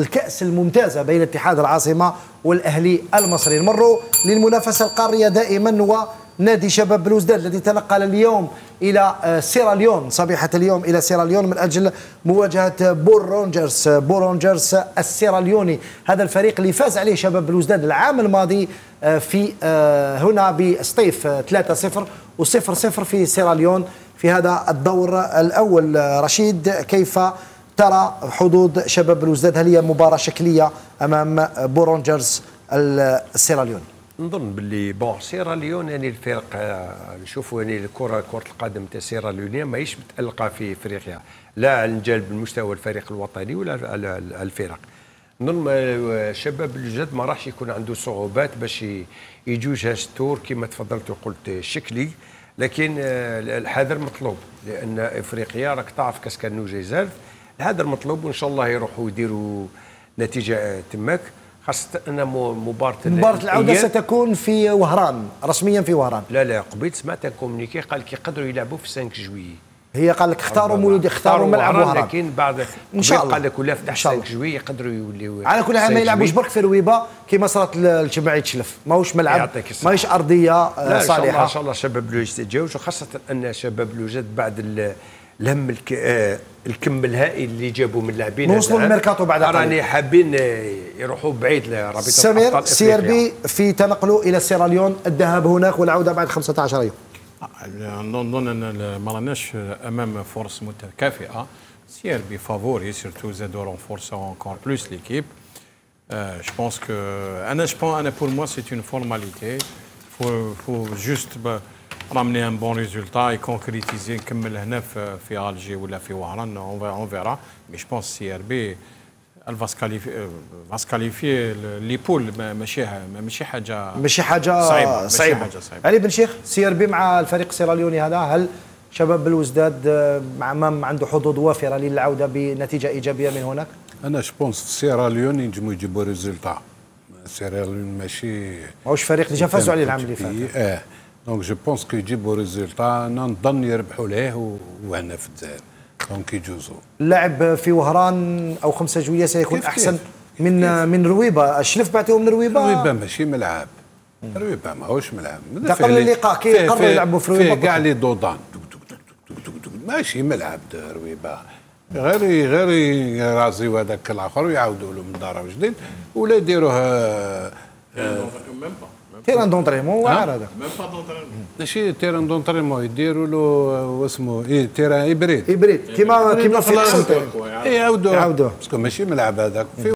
الكأس الممتازة بين اتحاد العاصمة والأهلي المصري. نمروا للمنافسة القارية دائما، ونادي شباب بلوزداد الذي تنقل اليوم إلى سيراليون صبيحة اليوم إلى سيراليون من أجل مواجهة بورونجرز السيراليوني. هذا الفريق اللي فاز عليه شباب بلوزداد العام الماضي في هنا بسطيف 3-0 و0-0 في سيراليون في هذا الدور الأول. رشيد، كيف ترى حظوظ شباب بلوزداد؟ هل هي مباراة شكلية أمام بورونجرز السيراليوني؟ نظن باللي سيراليون يعني الفرق نشوفوا يعني كرة القدم تاع سيراليون ماهيش متألقة في افريقيا، لا على الجانب المستوى الفريق الوطني ولا الفرق. نظن شباب بلوزداد ما راحش يكون عنده صعوبات باش يجوز هذا التور كما تفضلت وقلت شكلي، لكن الحذر مطلوب لان افريقيا راك تعرف كاس كانو جيزال، هذا المطلوب وان شاء الله يروحوا يديروا نتيجه تماك، خاصه ان مباراه العوده ستكون في وهران، رسميا في وهران. لا قبيل سمعت كومونيكي قال لك يقدروا يلعبوا في 5 جويي. هي قال لك اختاروا ملعب وهران، لكن بعد ان شاء الله قال لك ولا فتح 5 جويي يقدروا يوليو. على كل حال ما يلعبوش برك في رويبه كما صارت لجمعيه شلف، ماهوش ملعب، ماهيش ارضيه صالحه. ان شاء الله شباب بلوزداد يتجاوز، وخاصه ان شباب بلوزداد بعد الهم الكم الهائل اللي جابوا من لاعبين نوصلوا للميركاتو بعد قليل، راني حابين يروحوا بعيد لرابطه سمير. سي ار بي في تنقله الى سيراليون، الذهاب هناك والعوده بعد 15 يوم. نظن ان ما راناش امام فرص متكافئه. سي ار بي فافوري سيرتو زادوا رونفورسون انكور بلوس ليكيب. جو بونس كو انا بور موا سي اون فورماليتي، فو جوست رamener un bon résultat et concrétiser نكمل هنا في الجي ولا في وهران، اون فيرا. مي جو بونس سي ار بي فاسكاليفي لي بول، ماشي حاجه صعيبه. علي بن شيخ، سي ار بي مع الفريق السيراليوني هذا، هل شباب بلوزداد مع عنده حظوظ وافره للعوده بنتيجه ايجابيه من هناك؟ انا جو بونس سيراليون ينجموا يجيبوا ريزولتا. سيراليون ماهوش فريق ديجا فازوا عليه العام اللي فات. دونك جو بونس كو يجيبوا ريزولتا، نظن يربحوا له وهنا في الجزائر، دونك يجوزوا. اللعب في وهران او 5 جوية سيكون احسن من رويبه. الشلف بعتوهم لرويبه. رويبه ماشي ملعب، رويبه ماهوش ملعب. قبل اللقاء كي قرروا يلعبوا في رويبه كاع لي دودان ماشي ملعب رويبه، غير يرازيو هذاك الاخر ويعاودوا له من دار جديد، ولا يديروه تيران دونطريمون واعر هذا. ماشي تيران دونطريمون، يديروا له واسمه تيران هيبريد كيما في القسم. يعاودوه باسكو ماشي ملعب هذاك.